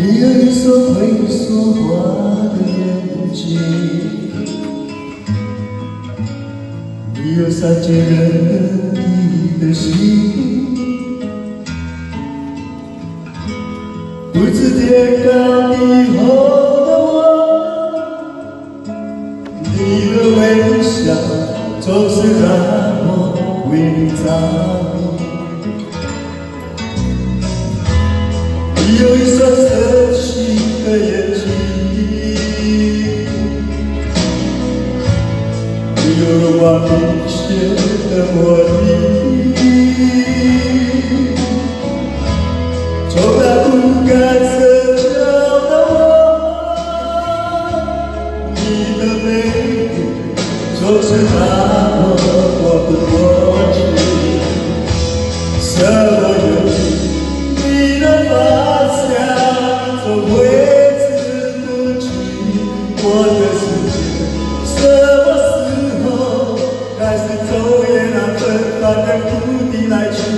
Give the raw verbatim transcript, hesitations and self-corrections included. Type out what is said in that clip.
你有一双会说话的眼睛，你有善解人意的心，不知天高地厚的我，你的微笑总是让我为你着迷。你有一双深情的眼睛，你有融化冰雪的魔力，从那不敢奢求的我，你的美丽总是让我过不过去。什么原因？你的发香总挥之不去，我的世界什么时候开始昼夜那纷繁的故地来去？